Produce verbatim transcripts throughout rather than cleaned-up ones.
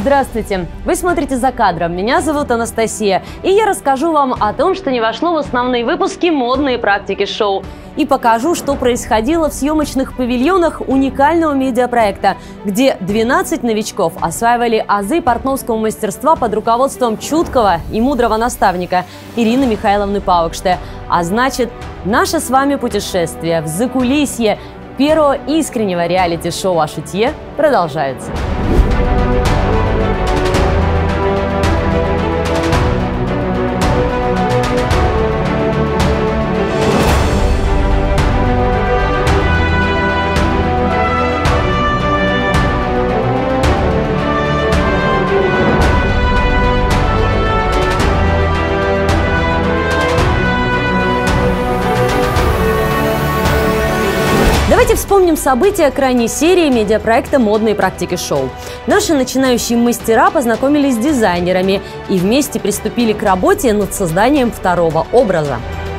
Здравствуйте! Вы смотрите «За кадром». Меня зовут Анастасия, и я расскажу вам о том, что не вошло в основные выпуски «Модные практики шоу». И покажу, что происходило в съемочных павильонах уникального медиапроекта, где двенадцать новичков осваивали азы портновского мастерства под руководством чуткого и мудрого наставника Ирины Михайловны Паукште. А значит, наше с вами путешествие в закулисье первого искреннего реалити-шоу о шитье продолжается. Давайте вспомним события крайней серии медиапроекта «Модные практики шоу». Наши начинающие мастера познакомились с дизайнерами и вместе приступили к работе над созданием второго образа.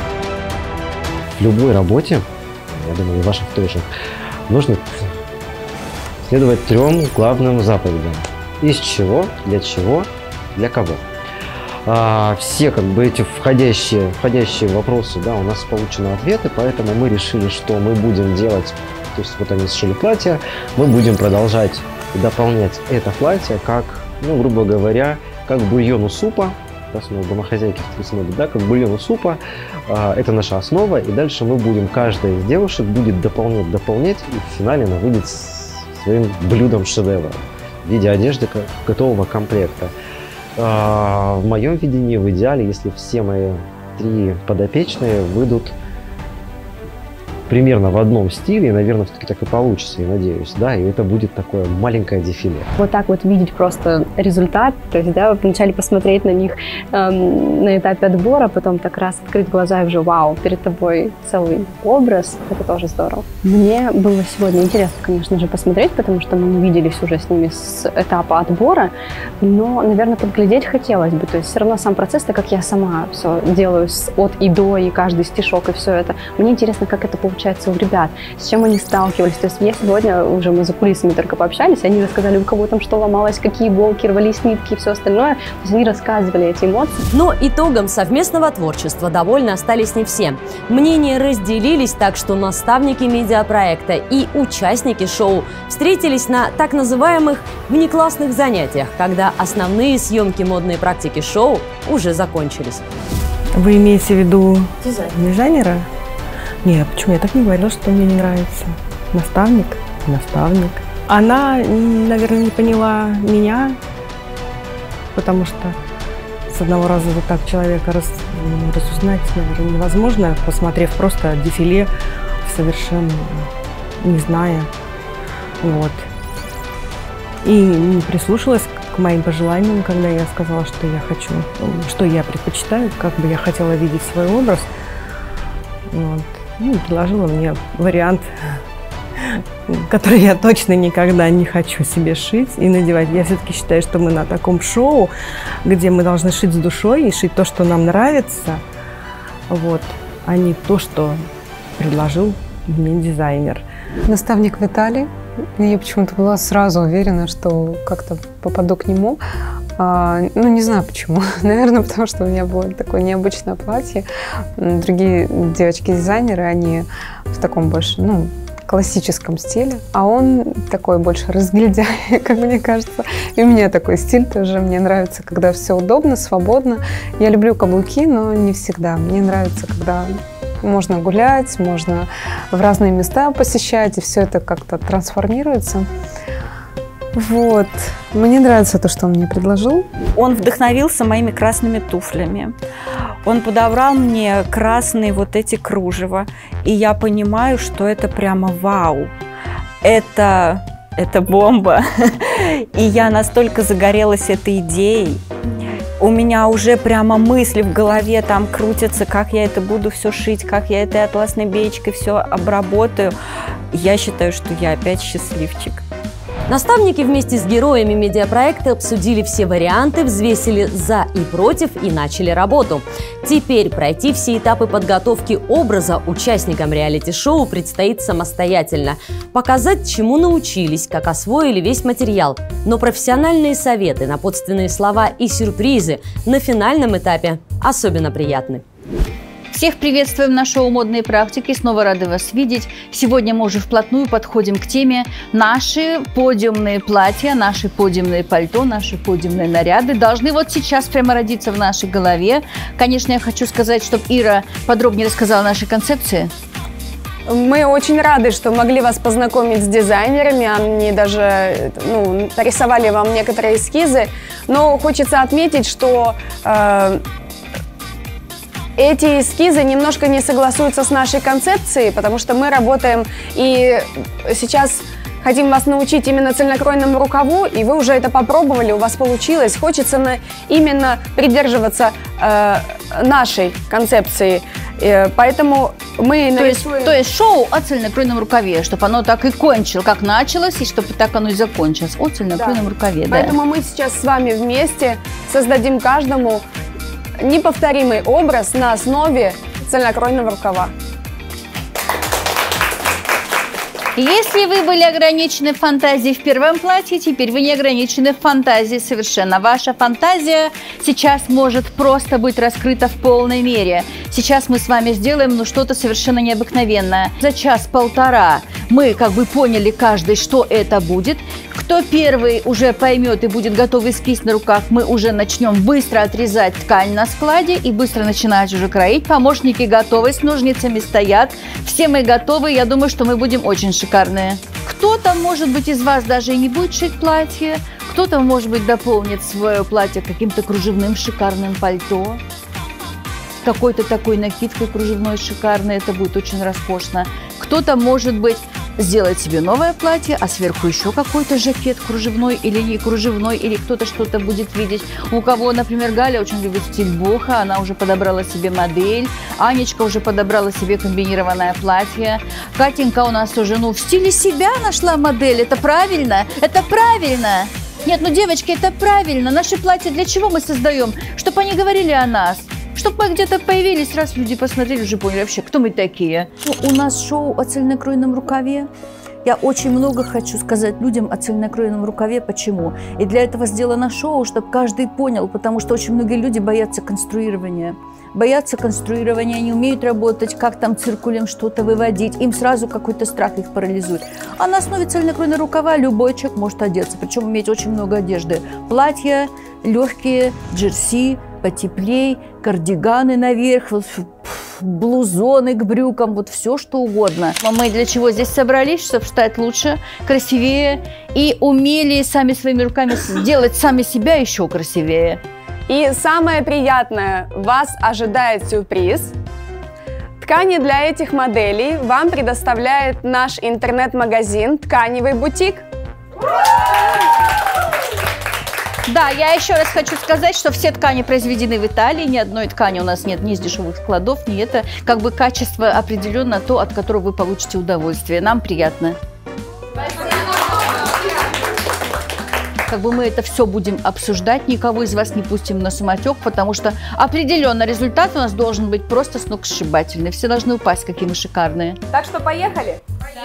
В любой работе, я думаю, и ваших тоже, нужно следовать трем главным заповедям. Из чего, для чего, для кого. А, все как бы эти входящие, входящие вопросы, да, у нас получены ответы, поэтому мы решили, что мы будем делать, то есть вот они сшили платье, мы будем продолжать дополнять это платье как, ну, грубо говоря, как бульон у супа, раз у нас домохозяйки смотрят, да, как бульон у супа, а, это наша основа, и дальше мы будем, каждая из девушек будет дополнять, дополнять, и в финале она выйдет своим блюдом шедевра в виде одежды готового комплекта. В моем видении, в идеале, если все мои три подопечные выйдут примерно в одном стиле, и, наверное, все-таки так и получится, я надеюсь, да, и это будет такое маленькое дефиле. Вот так вот видеть просто результат, то есть, да, вначале посмотреть на них эм, на этапе отбора, потом так раз открыть глаза и уже вау, перед тобой целый образ, это тоже здорово. Мне было сегодня интересно, конечно же, посмотреть, потому что мы не виделись уже с ними с этапа отбора, но, наверное, подглядеть хотелось бы, то есть все равно сам процесс, так как я сама все делаю с, от и до, и каждый стишок, и все это, мне интересно, как это получается у ребят, с чем они сталкивались. То есть я сегодня, уже мы за кулисами только пообщались, они рассказали, у кого там что ломалось, какие иголки, рвались нитки и все остальное. То есть они рассказывали эти эмоции. Но итогом совместного творчества довольны остались не все. Мнения разделились, так что наставники медиапроекта и участники шоу встретились на так называемых внеклассных занятиях, когда основные съемки «Модные практики шоу» уже закончились. Вы имеете в виду Дизайн. дизайнера? Нет, почему? Я так не говорила, что мне не нравится. Наставник? Наставник. Она, наверное, не поняла меня, потому что с одного раза вот так человека раз, разузнать, наверное, невозможно, посмотрев просто дефиле, совершенно не зная. Вот. И не прислушалась к моим пожеланиям, когда я сказала, что я хочу, что я предпочитаю, как бы я хотела видеть свой образ. Вот. Ну, предложила мне вариант, который я точно никогда не хочу себе шить и надевать. Я все-таки считаю, что мы на таком шоу, где мы должны шить с душой и шить то, что нам нравится, вот, а не то, что предложил мне дизайнер. Наставник Виталий. Я почему-то была сразу уверена, что как-то попаду к нему. А, ну, не знаю почему. Наверное, потому что у меня было такое необычное платье. Другие девочки-дизайнеры, они в таком больше, ну, классическом стиле. А он такой больше разгильдяй, как мне кажется. И у меня такой стиль тоже. Мне нравится, когда все удобно, свободно. Я люблю каблуки, но не всегда. Мне нравится, когда можно гулять, можно в разные места посещать, и все это как-то трансформируется. Вот. Мне нравится то, что он мне предложил. Он вдохновился моими красными туфлями. Он подобрал мне красные вот эти кружева. И я понимаю, что это прямо вау. Это, это бомба. И я настолько загорелась этой идеей. У меня уже прямо мысли в голове там крутятся, как я это буду все шить, как я этой атласной беечкой все обработаю. Я считаю, что я опять счастливчик. Наставники вместе с героями медиапроекта обсудили все варианты, взвесили «за» и «против» и начали работу. Теперь пройти все этапы подготовки образа участникам реалити-шоу предстоит самостоятельно. Показать, чему научились, как освоили весь материал. Но профессиональные советы, напутственные слова и сюрпризы на финальном этапе особенно приятны. Всех приветствуем на шоу «Модные практики». Снова рады вас видеть. Сегодня мы уже вплотную подходим к теме наши подиумные платья, наши подиумные пальто, наши подиумные наряды должны вот сейчас прямо родиться в нашей голове. Конечно, я хочу сказать, чтобы Ира подробнее рассказала о нашей концепции. Мы очень рады, что могли вас познакомить с дизайнерами. Они даже ну, нарисовали вам некоторые эскизы. Но хочется отметить, что э, эти эскизы немножко не согласуются с нашей концепцией, потому что мы работаем и сейчас хотим вас научить именно цельнокроенному рукаву, и вы уже это попробовали, у вас получилось. Хочется на, именно придерживаться э, нашей концепции. Э, поэтому мы то нарисуем... есть, то есть шоу о цельнокроенном рукаве, чтобы оно так и кончилось, как началось, и чтобы так оно и закончилось. О цельнокроенном да. рукаве. Поэтому да. мы сейчас с вами вместе создадим каждому неповторимый образ на основе цельнокроенного рукава. Если вы были ограничены фантазией в первом платье, теперь вы не ограничены фантазией совершенно. Ваша фантазия сейчас может просто быть раскрыта в полной мере. Сейчас мы с вами сделаем ну, что-то совершенно необыкновенное. За час-полтора мы как бы поняли каждый, что это будет. Кто первый уже поймет и будет готовый эскиз на руках, мы уже начнем быстро отрезать ткань на складе и быстро начинать уже кроить. Помощники готовы, с ножницами стоят. Все мы готовы, я думаю, что мы будем очень шикарные. Кто-то, может быть, из вас даже и не будет шить платье, кто-то, может быть, дополнит свое платье каким-то кружевным шикарным пальто. Какой-то такой накидкой кружевной шикарной, это будет очень роскошно. Кто-то, может быть, сделать себе новое платье, а сверху еще какой-то жакет кружевной или не кружевной, или кто-то что-то будет видеть. У кого, например, Галя очень любит стиль боха, она уже подобрала себе модель, Анечка уже подобрала себе комбинированное платье, Катенька у нас уже, ну, в стиле себя нашла модель, это правильно, это правильно. Нет, ну, девочки, это правильно, наши платья для чего мы создаем? Чтобы они говорили о нас. Чтобы мы где-то появились, раз люди посмотрели, уже поняли вообще, кто мы такие. Ну, у нас шоу о цельнокроенном рукаве. Я очень много хочу сказать людям о цельнокроенном рукаве. Почему? И для этого сделано шоу, чтобы каждый понял, потому что очень многие люди боятся конструирования. Боятся конструирования, не умеют работать, как там циркулем что-то выводить. Им сразу какой-то страх их парализует. А на основе цельнокроенного рукава любой человек может одеться. Причем иметь очень много одежды. Платья, легкие, джерси, потеплей, кардиганы наверх, блузоны к брюкам, вот все что угодно. А мы для чего здесь собрались? Чтобы стать лучше, красивее и умели сами своими руками сделать сами себя еще красивее. И самое приятное, вас ожидает сюрприз. Ткани для этих моделей вам предоставляет наш интернет-магазин «Тканевый бутик». Да, я еще раз хочу сказать, что все ткани произведены в Италии, ни одной ткани у нас нет ни из дешевых складов, ни это как бы качество определенно то, от которого вы получите удовольствие. Нам приятно. Как бы мы это все будем обсуждать, никого из вас не пустим на самотек, потому что определенно результат у нас должен быть просто сногсшибательный. Все должны упасть, какие мы шикарные. Так что поехали?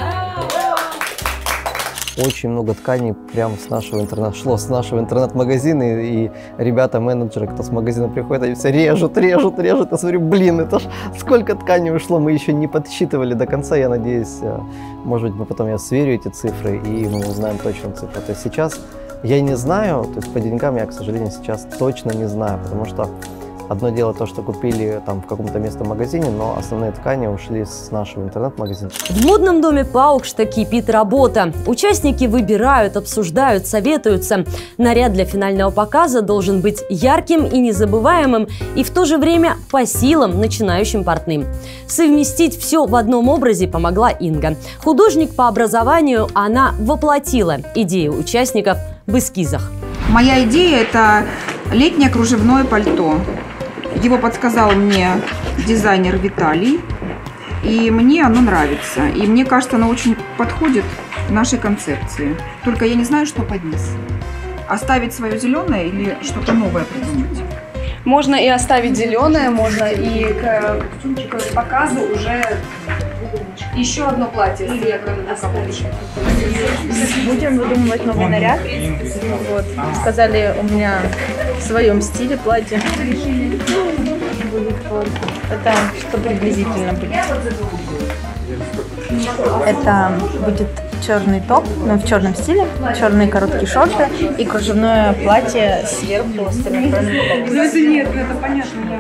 Очень много тканей прямо с нашего интернет шло, с нашего интернет-магазина, и, и ребята-менеджеры, кто с магазина приходит, они все режут, режут, режут. Я смотрю, блин, это ж сколько тканей ушло, мы еще не подсчитывали до конца. Я надеюсь, может быть, мы потом я сверю эти цифры, и мы узнаем точную цифру. То есть сейчас я не знаю, то есть по деньгам я, к сожалению, сейчас точно не знаю, потому что одно дело то, что купили там в каком-то местном магазине, но основные ткани ушли с нашего интернет-магазина. В модном доме Паукшта кипит работа. Участники выбирают, обсуждают, советуются. Наряд для финального показа должен быть ярким и незабываемым, и в то же время по силам начинающим портным. Совместить все в одном образе помогла Инга. Художник по образованию, она воплотила идею участников в эскизах. Моя идея – это летнее кружевное пальто. Его подсказал мне дизайнер Виталий, и мне оно нравится. И мне кажется, оно очень подходит нашей концепции. Только я не знаю, что под низ. Оставить свое зеленое или что-то новое придумать? Можно и оставить зеленое, можно и к, к показу уже еще одно платье с серебром оставить. Будем выдумывать новый наряд. Вот. Сказали, у меня в своем стиле платье. Будет вот. Это что приблизительно будет. Это будет черный топ, но в черном стиле, черные короткие шорты и кружевное платье сверху с стальной. Ну это нет, это понятно, да.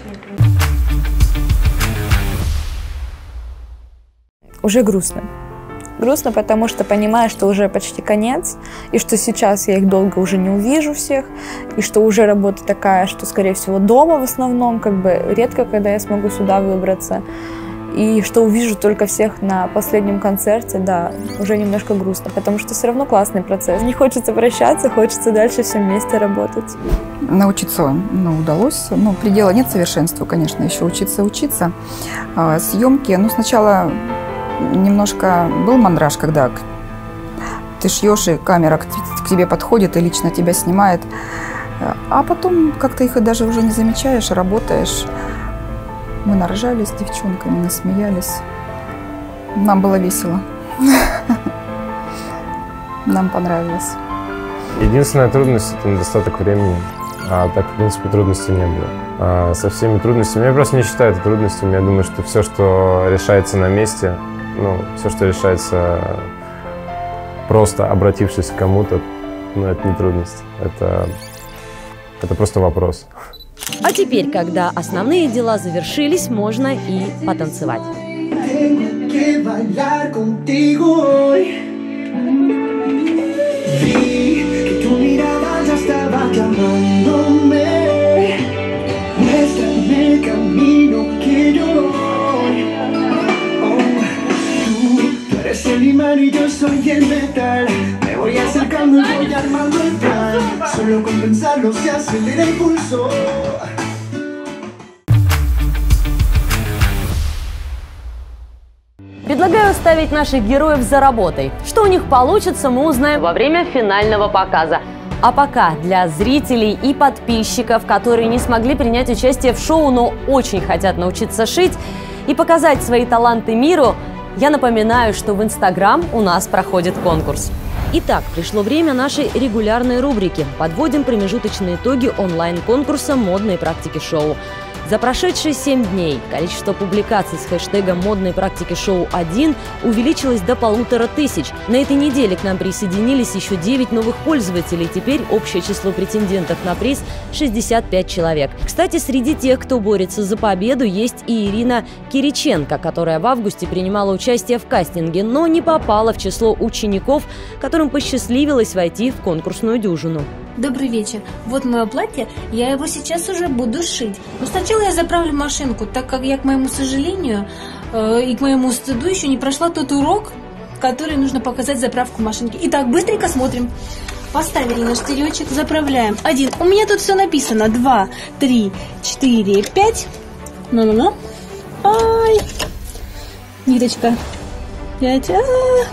Уже грустно. Грустно, потому что понимаю, что уже почти конец, и что сейчас я их долго уже не увижу всех, и что уже работа такая, что, скорее всего, дома в основном, как бы редко, когда я смогу сюда выбраться, и что увижу только всех на последнем концерте, да, уже немножко грустно, потому что все равно классный процесс. Не хочется прощаться, хочется дальше все вместе работать. Научиться, ну, удалось, ну, предела нет совершенству, конечно, еще учиться, учиться. А, съемки, ну, сначала немножко был мандраж, когда ты шьешь, и камера к, к тебе подходит и лично тебя снимает. А потом как-то их и даже уже не замечаешь, работаешь. Мы наржали с девчонками, насмеялись. Нам было весело. Нам понравилось. Единственная трудность – это недостаток времени. А так, в принципе, трудностей не было. А со всеми трудностями, я просто не считаю это трудностями. Я думаю, что все, что решается на месте, ну, все, что решается просто обратившись к кому-то, ну, это не трудность. Это, это просто вопрос. А теперь, когда основные дела завершились, можно и потанцевать. El imán y yo soy el metal. Me voy acercando y voy armando el plan. Solo con pensarlo se acelera el pulso. Предлагаю оставить наших героев за работой. Что у них получится, мы узнаем во время финального показа. А пока для зрителей и подписчиков, которые не смогли принять участие в шоу, но очень хотят научиться шить и показать свои таланты миру, я напоминаю, что в Инстаграм у нас проходит конкурс. Итак, пришло время нашей регулярной рубрики. Подводим промежуточные итоги онлайн-конкурса «Модные практики шоу». За прошедшие семь дней количество публикаций с хэштегом «Модные практики шоу один» увеличилось до полутора тысяч. На этой неделе к нам присоединились еще девять новых пользователей. Теперь общее число претендентов на приз – шестьдесят пять человек. Кстати, среди тех, кто борется за победу, есть и Ирина Кириченко, которая в августе принимала участие в кастинге, но не попала в число учеников, которым посчастливилось войти в конкурсную дюжину. Добрый вечер. Вот мое платье, я его сейчас уже буду шить. Но сначала я заправлю машинку, так как я, к моему сожалению, э, и к моему стыду еще не прошла тот урок, который нужно показать заправку машинки. Итак, быстренько смотрим. Поставили на штыречек, заправляем. Один. У меня тут все написано. Два, три, четыре, пять. Ну-ну-ну. Ай. Ниточка. Пять. А-а-а.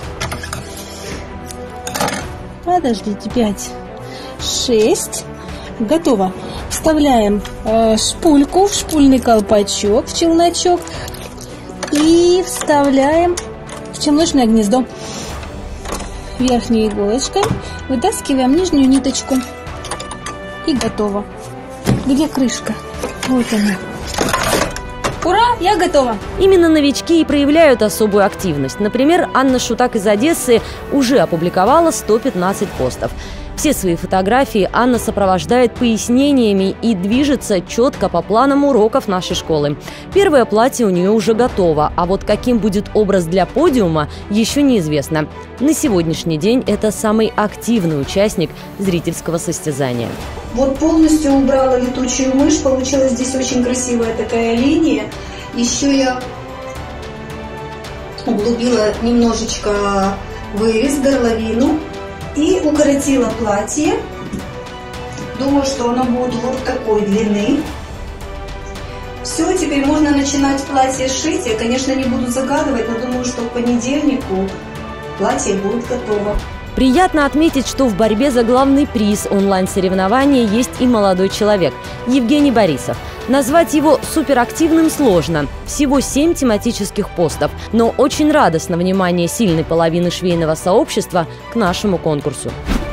Подождите, пять. Шесть. Готово. Вставляем э, шпульку в шпульный колпачок, в челночок. И вставляем в челночное гнездо. Верхней иголочкой вытаскиваем нижнюю ниточку. И готово. Где крышка? Вот она. Ура, я готова! Именно новички и проявляют особую активность. Например, Анна Шутак из Одессы уже опубликовала сто пятнадцать постов. Все свои фотографии Анна сопровождает пояснениями и движется четко по планам уроков нашей школы. Первое платье у нее уже готово, а вот каким будет образ для подиума, еще неизвестно. На сегодняшний день это самый активный участник зрительского состязания. Вот полностью убрала летучую мышь, получилась здесь очень красивая такая линия. Еще я углубила немножечко вырез, горловину и укоротила платье. Думаю, что оно будет вот такой длины. Все, теперь можно начинать платье шить. Я, конечно, не буду загадывать, но думаю, что к понедельнику платье будет готово. Приятно отметить, что в борьбе за главный приз онлайн-соревнования есть и молодой человек – Евгений Борисов. Назвать его суперактивным сложно. Всего семь тематических постов. Но очень радостно внимание сильной половины швейного сообщества к нашему конкурсу.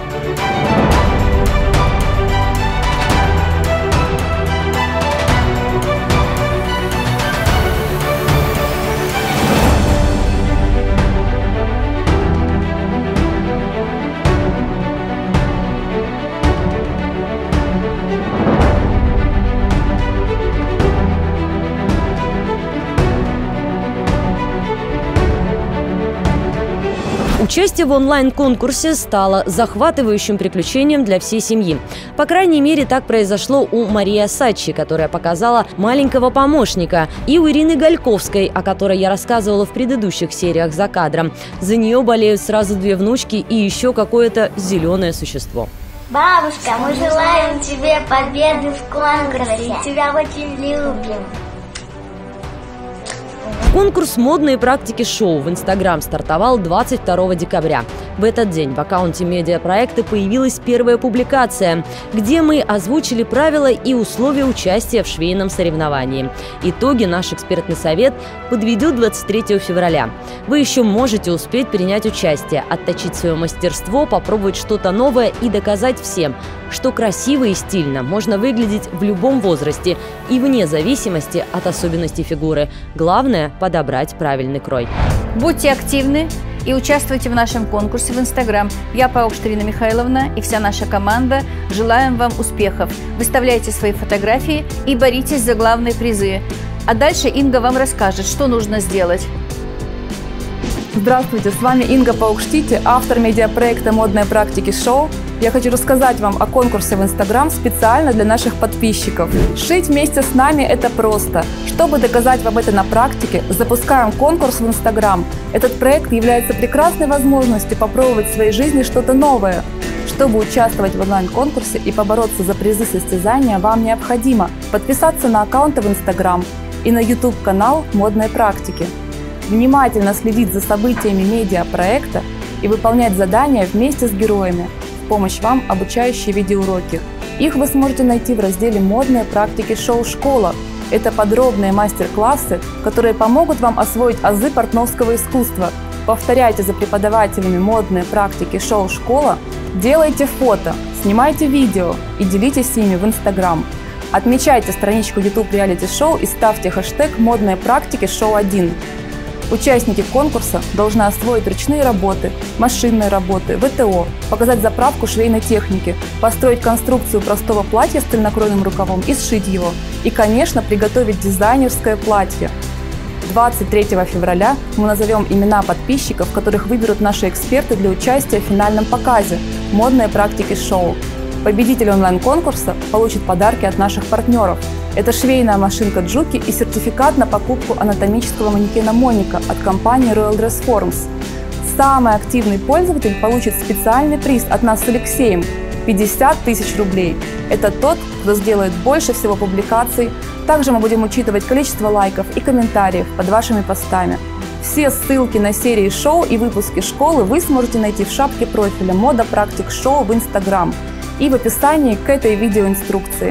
Участие в онлайн-конкурсе стало захватывающим приключением для всей семьи. По крайней мере, так произошло у Марии Асачи, которая показала маленького помощника, и у Ирины Гальковской, о которой я рассказывала в предыдущих сериях «За кадром». За нее болеют сразу две внучки и еще какое-то зеленое существо. Бабушка, мы желаем тебе победы в конкурсе. Тебя очень любим. Конкурс «Модные практики шоу» в Инстаграм стартовал двадцать второго декабря. В этот день в аккаунте медиапроекта появилась первая публикация, где мы озвучили правила и условия участия в швейном соревновании. Итоги наш экспертный совет подведет двадцать третьего февраля. Вы еще можете успеть принять участие, отточить свое мастерство, попробовать что-то новое и доказать всем, что красиво и стильно можно выглядеть в любом возрасте и вне зависимости от особенностей фигуры. Главное – подобрать правильный крой. Будьте активны и участвуйте в нашем конкурсе в Инстаграм. Я, Паукшт Ирина Михайловна, и вся наша команда желаем вам успехов. Выставляйте свои фотографии и боритесь за главные призы. А дальше Инга вам расскажет, что нужно сделать. Здравствуйте, с вами Инга Паукштите, автор медиапроекта «Модные практики шоу». Я хочу рассказать вам о конкурсе в Инстаграм специально для наших подписчиков. Шить вместе с нами – это просто. Чтобы доказать вам это на практике, запускаем конкурс в Инстаграм. Этот проект является прекрасной возможностью попробовать в своей жизни что-то новое. Чтобы участвовать в онлайн-конкурсе и побороться за призы состязания, вам необходимо подписаться на аккаунты в Инстаграм и на ютуб-канал «Модные практики», внимательно следить за событиями медиапроекта и выполнять задания вместе с героями. В помощь вам обучающие видеоуроки. Их вы сможете найти в разделе «Модные практики шоу-школа». Это подробные мастер-классы, которые помогут вам освоить азы портновского искусства. Повторяйте за преподавателями «Модные практики шоу-школа», делайте фото, снимайте видео и делитесь ими в Инстаграм. Отмечайте страничку YouTube реалити-шоу и ставьте хэштег «Модные практики шоу один». Участники конкурса должны освоить ручные работы, машинные работы, вэ тэ о, показать заправку швейной техники, построить конструкцию простого платья с цельнокроенным рукавом и сшить его. И, конечно, приготовить дизайнерское платье. двадцать третьего февраля мы назовем имена подписчиков, которых выберут наши эксперты для участия в финальном показе «Модные практики шоу». Победитель онлайн-конкурса получит подарки от наших партнеров. Это швейная машинка Джуки и сертификат на покупку анатомического манекена Моника от компании Royal Dress Forms. Самый активный пользователь получит специальный приз от нас с Алексеем – пятьдесят тысяч рублей. Это тот, кто сделает больше всего публикаций. Также мы будем учитывать количество лайков и комментариев под вашими постами. Все ссылки на серии шоу и выпуски школы вы сможете найти в шапке профиля «Мода практик шоу» в Инстаграм и в описании к этой видеоинструкции.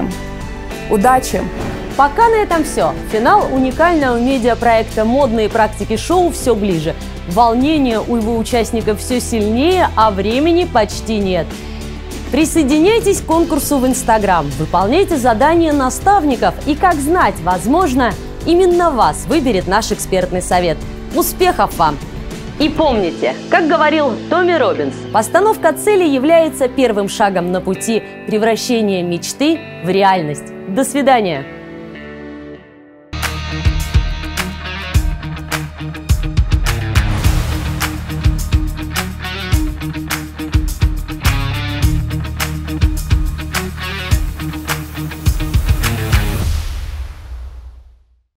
Удачи! Пока на этом все. Финал уникального медиапроекта «Модные практики шоу» все ближе. Волнение у его участников все сильнее, а времени почти нет. Присоединяйтесь к конкурсу в Инстаграм, выполняйте задания наставников и, как знать, возможно, именно вас выберет наш экспертный совет. Успехов вам! И помните, как говорил Томми Роббинс, постановка цели является первым шагом на пути превращения мечты в реальность. До свидания!